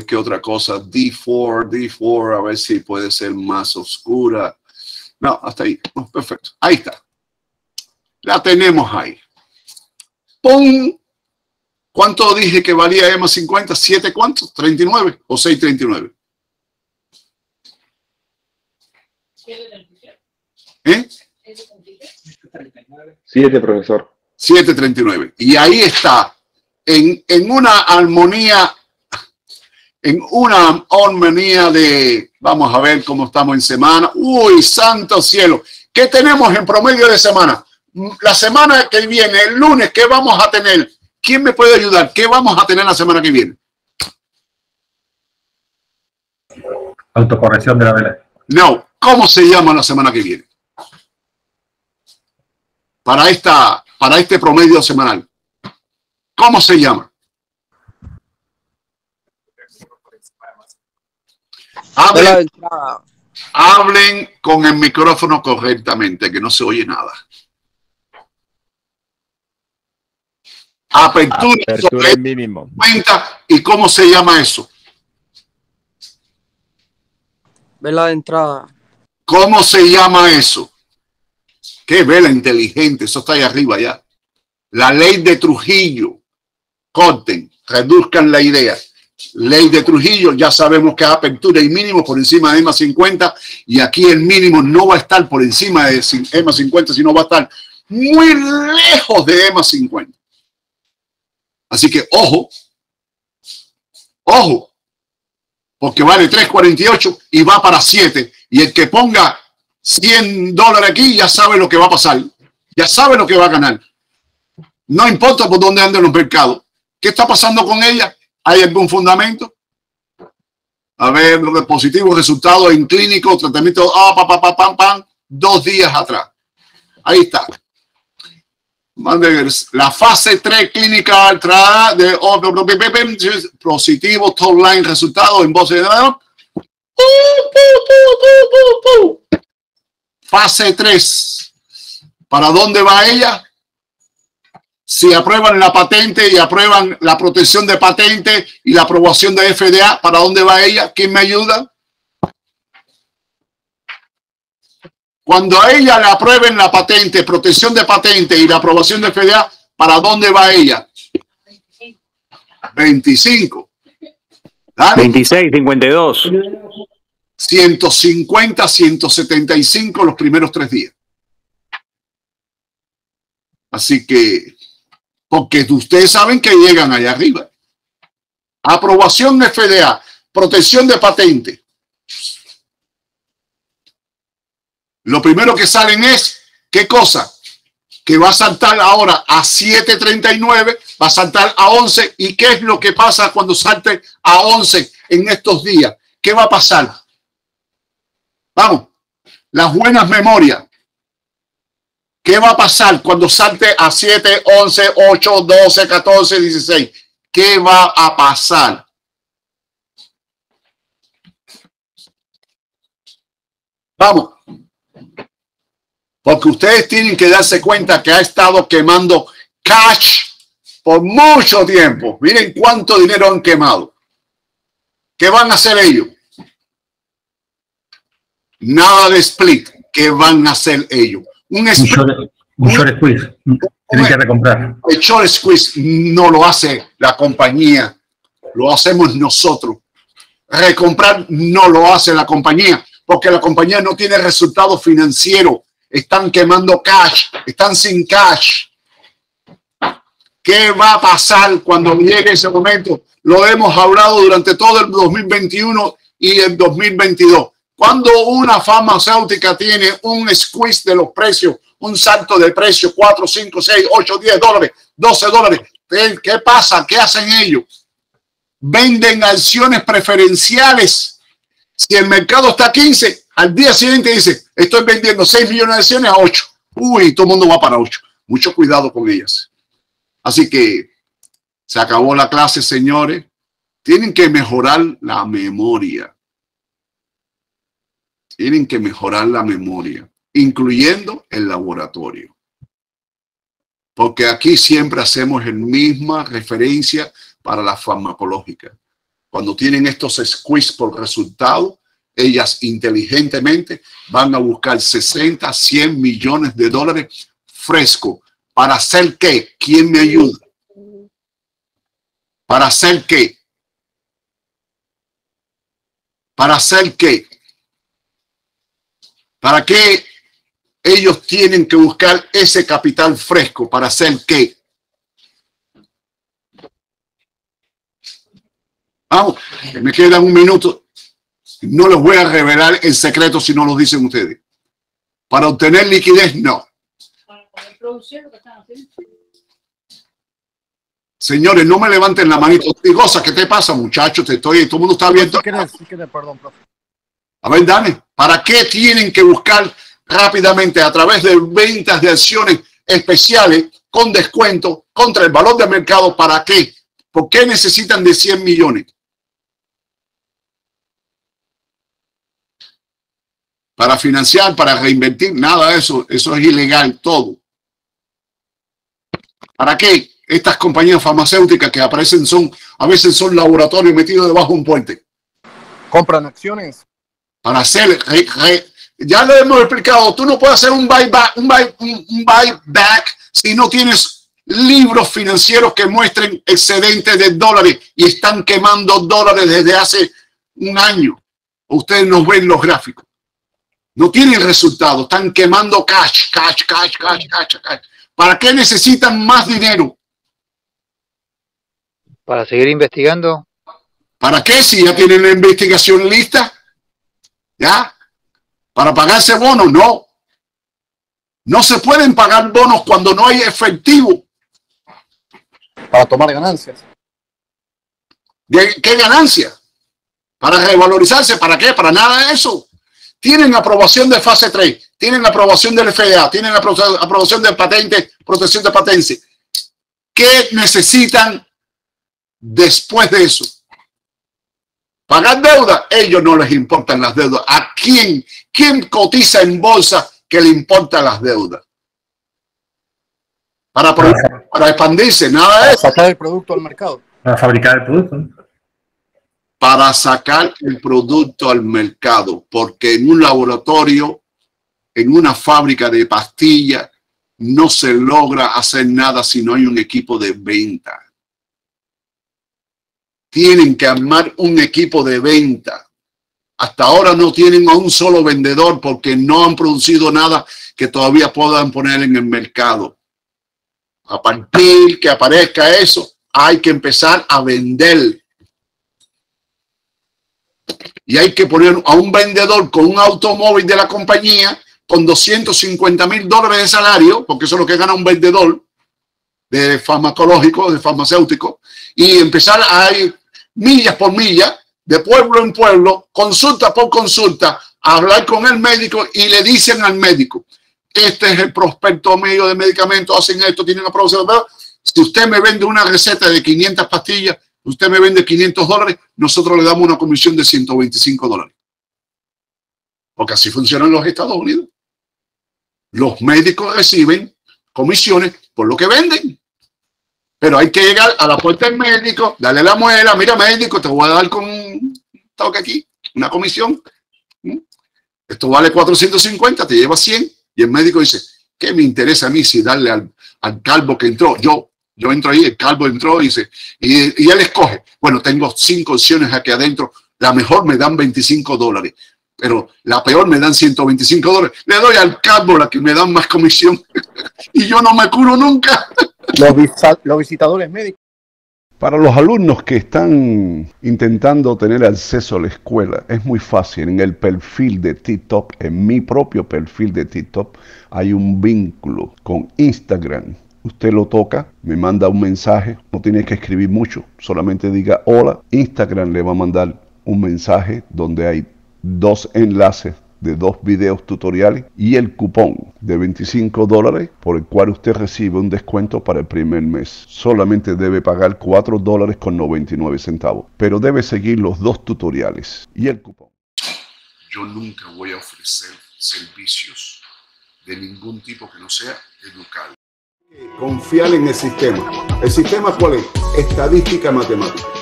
que otra cosa. D4, a ver si puede ser más oscura. No, hasta ahí. Oh, perfecto. Ahí está. La tenemos ahí. ¡Pum! ¿Cuánto dije que valía EMA 50? ¿7 cuántos? ¿39 o 6.39? ¿Eh? 7, profesor. 7.39. Y ahí está, en una armonía de, vamos a ver cómo estamos en semana. ¡Uy, santo cielo! ¿Qué tenemos en promedio de semana? La semana que viene, el lunes, ¿qué vamos a tener? ¿Quién me puede ayudar? ¿Qué vamos a tener la semana que viene? Autocorrección de la vela. No, ¿cómo se llama la semana que viene? Para este promedio semanal. ¿Cómo se llama? Hablen con el micrófono correctamente, que no se oye nada. Apertura mínimo. ¿Y cómo se llama eso? Vela de entrada. ¿Cómo se llama eso? Qué vela inteligente, eso está ahí arriba ya. La ley de Trujillo. Corten, reduzcan la idea. Ley de Trujillo, ya sabemos que apertura y mínimo por encima de EMA 50 y aquí el mínimo no va a estar por encima de EMA 50, sino va a estar muy lejos de EMA 50. Así que ojo, ojo, porque vale 3.48 y va para 7 y el que ponga $100 aquí ya sabe lo que va a pasar, ya sabe lo que va a ganar. No importa por dónde anden los mercados. ¿Qué está pasando con ella? ¿Hay algún fundamento? A ver, los positivos resultados en clínico, tratamiento, 2 días atrás. Ahí está. La fase 3 clínica ultra de positivo, top line resultados en voz de fase 3. ¿Para dónde va ella? Si aprueban la patente y aprueban la protección de patente y la aprobación de FDA, ¿para dónde va ella? ¿Quién me ayuda? Cuando a ella le aprueben la patente, protección de patente y la aprobación de FDA, ¿para dónde va ella? 25. ¿Dale? 26, 52. 150, 175 los primeros 3 días. Así que, porque ustedes saben que llegan allá arriba. Aprobación de FDA, protección de patente. Lo primero que salen es, ¿qué cosa? Que va a saltar ahora a 7.39, va a saltar a 11. ¿Y qué es lo que pasa cuando salte a 11 en estos días? ¿Qué va a pasar? Vamos, las buenas memorias. ¿Qué va a pasar cuando salte a 7, 11, 8, 12, 14, 16? ¿Qué va a pasar? Vamos. Porque ustedes tienen que darse cuenta que ha estado quemando cash por mucho tiempo. Miren cuánto dinero han quemado. ¿Qué van a hacer ellos? Nada de split. ¿Qué van a hacer ellos? Un short squeeze. Tienen que recomprar. El short squeeze no lo hace la compañía. Lo hacemos nosotros. Recomprar no lo hace la compañía. Porque la compañía no tiene resultados financieros. Están quemando cash, están sin cash. ¿Qué va a pasar cuando llegue ese momento? Lo hemos hablado durante todo el 2021 y el 2022. Cuando una farmacéutica tiene un squeeze de los precios, un salto de precio, 4, 5, 6, 8, 10 dólares, 12 dólares, ¿qué pasa? ¿Qué hacen ellos? Venden acciones preferenciales. Si el mercado está a 15, al día siguiente dice, estoy vendiendo 6 millones de acciones a 8. Uy, todo el mundo va para 8. Mucho cuidado con ellas. Así que se acabó la clase, señores. Tienen que mejorar la memoria. Tienen que mejorar la memoria, incluyendo el laboratorio. Porque aquí siempre hacemos la misma referencia para la farmacológica. Cuando tienen estos squeeze por resultado, ellas inteligentemente van a buscar 60, 100 millones de dólares fresco. ¿Para hacer qué? ¿Quién me ayuda? ¿Para hacer qué? ¿Para hacer qué? ¿Para qué ellos tienen que buscar ese capital fresco? ¿Para hacer qué? Vamos, que me quedan un minuto. No les voy a revelar el secreto si no lo dicen ustedes. Para obtener liquidez, no. Señores, no me levanten la manito. Goza, ¿qué te pasa, muchachos? Todo el mundo está abierto. Perdón, profe. A ver, Dani, ¿para qué tienen que buscar rápidamente a través de ventas de acciones especiales con descuento contra el valor de mercado? ¿Para qué? ¿Por qué necesitan de 100 millones? Para financiar, para reinvertir, nada de eso. Eso es ilegal, todo. ¿Para qué? Estas compañías farmacéuticas que aparecen a veces son laboratorios metidos debajo de un puente. ¿Compran acciones? Para hacer, ya lo hemos explicado, tú no puedes hacer un buyback si no tienes libros financieros que muestren excedentes de dólares y están quemando dólares desde hace un año. Ustedes nos ven los gráficos. No tienen resultados, están quemando cash. ¿Para qué necesitan más dinero? Para seguir investigando. ¿Para qué? Si ya tienen la investigación lista. ¿Ya? ¿Para pagarse bonos? No. No se pueden pagar bonos cuando no hay efectivo. Para tomar ganancias. ¿Qué ganancia? ¿Para revalorizarse? ¿Para qué? Para nada de eso. Tienen aprobación de fase 3, tienen aprobación del FDA, tienen aprobación de patente, protección de patentes. ¿Qué necesitan después de eso? ¿Pagar deuda? A ellos no les importan las deudas. ¿A quién? ¿Quién cotiza en bolsa que le importan las deudas? Para expandirse, nada de eso. Para sacar el producto al mercado. Para fabricar el producto. Para sacar el producto al mercado, porque en un laboratorio, en una fábrica de pastillas, no se logra hacer nada si no hay un equipo de venta. Tienen que armar un equipo de venta. Hasta ahora no tienen a un solo vendedor porque no han producido nada que todavía puedan poner en el mercado. A partir que aparezca eso, hay que empezar a vender. Y hay que poner a un vendedor con un automóvil de la compañía con $250,000 de salario, porque eso es lo que gana un vendedor de farmacológico, de farmacéutico, y empezar a ir millas por millas, de pueblo en pueblo, consulta por consulta, a hablar con el médico y le dicen al médico, este es el prospecto medio de medicamentos, hacen esto, tienen aprobación. Si usted me vende una receta de 500 pastillas, usted me vende $500, nosotros le damos una comisión de $125. Porque así funciona en los Estados Unidos. Los médicos reciben comisiones por lo que venden. Pero hay que llegar a la puerta del médico, darle la muela, mira médico, te voy a dar con un toque aquí, una comisión. Esto vale 450, te lleva 100. Y el médico dice, ¿qué me interesa a mí si darle al calvo que entró? Yo entro ahí, el calvo entró y dice, y él escoge, bueno, tengo 5 opciones aquí adentro, la mejor me dan $25, pero la peor me dan $125. Le doy al calvo la que me dan más comisión y yo no me curo nunca. Los visitadores médicos. Para los alumnos que están intentando tener acceso a la escuela, es muy fácil. En el perfil de TikTok, en mi propio perfil de TikTok, hay un vínculo con Instagram. Usted lo toca, me manda un mensaje, no tiene que escribir mucho, solamente diga hola. Instagram le va a mandar un mensaje donde hay 2 enlaces de 2 videos tutoriales y el cupón de $25 por el cual usted recibe un descuento para el primer mes. Solamente debe pagar $4.99, pero debe seguir los 2 tutoriales y el cupón. Yo nunca voy a ofrecer servicios de ningún tipo que no sea educar. Confiar en el sistema. ¿El sistema cuál es? Estadística matemática.